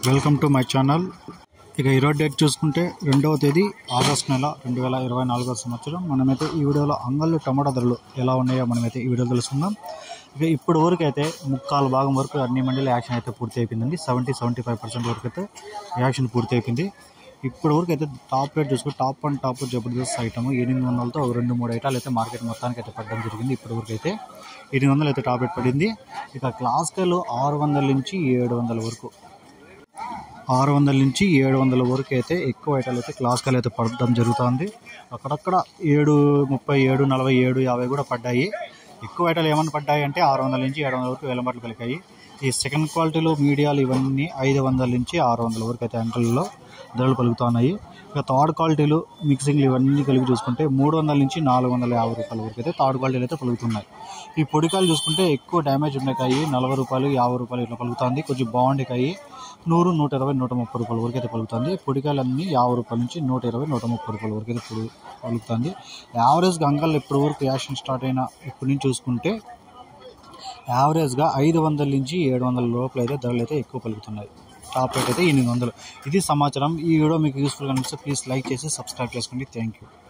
Welcome to my channel. ఇక ఈరోజు date చూసుకుంటే 2వ తేదీ ఆగస్టు నెల 2024 సంవత్సరం. మనమైతే ఈ వీడియోలో అంగళ్ళు టమాటా ధరలు ఎలా ఉన్నాయో మనమైతే ఈ వీడియో తెలుసుకుందాం. ఇక ఇప్పుడు వరకు అయితే ముక్కాలు భాగం వరకు అన్ని మండీల యాక్షన్ అయితే పూర్తి అయిపోయిందండి. 70-75% వరకు అయితే యాక్షన్ పూర్తి అయిపోయింది. ఇప్పుడు వరకు అయితే టాప్ రేట్ చూసుకుంటే టాప్ అండ్ టాప్ జబర్దస్త్ ఐటమ్ 800తో 2-3 ఐటాలు అయితే మార్కెట్ మొత్తానికి అయితే పడడం జరిగింది. ఇప్పుడు వరకు అయితే 800 అయితే టాప్ రేట్ పడింది. ఇక క్లాసికల్ 600 నుంచి 700 వరకు 600 నుంచి 700 వరకు అయితే ఎక్కువ ఐటాలు అయితే క్లాసికల్ అయితే పడడం జరుగుతుంది. అక్కడక్కడ 730, 740, 750 కూడా పడ్డాయి. ఎక్కువ ఐటాలు ఏమన్నా పడ్డాయి అంటే 600 నుంచి 700 వరకు వేలంపాట్లు పలికాయి. ఈ సెకండ్ క్వాలిటీలు మీడియాలు ఇవన్నీ 500 నుంచి 600 వరకు అయితే అంకల్లో ధరలు పలుకుతున్నాయి. ఇక థర్డ్ క్వాలిటీలు మిక్సింగ్లు ఇవన్నీ కలిపి చూసుకుంటే 300 నుంచి 450 రూపాయల వరకు అయితే థర్డ్ క్వాలిటీలు అయితే పలుకుతున్నాయి. ఈ పొడికాయలు చూసుకుంటే ఎక్కువ డ్యామేజ్ ఉన్న కాయి 40 రూపాయలు, 50 రూపాయలు ఇట్లా పలుకుతుంది. కొంచెం బాగుండే కాయి 100, 120, 130 రూపాయల వరకు అయితే పలుకుతుంది. పొడికాయలన్నీ 50 రూపాయల నుంచి 120, 130 రూపాయల వరకు అయితే పలుకుతుంది. యావరేజ్గా అంగళ్ళు ఇప్పటి వరకు యాక్షన్ స్టార్ట్ అయిన ఇప్పటి నుంచి చూసుకుంటే యావరేజ్గా 500 నుంచి 700 లోపల అయితే ధరలు అయితే ఎక్కువ పలుకుతున్నాయి. టాప్ రేట్ అయితే 800. ఇది సమాచారం. ఈ వీడియో మీకు యూస్ఫుల్గా అనిపిస్తే ప్లీజ్ లైక్ చేసి సబ్స్క్రైబ్ చేసుకోండి. Thank you.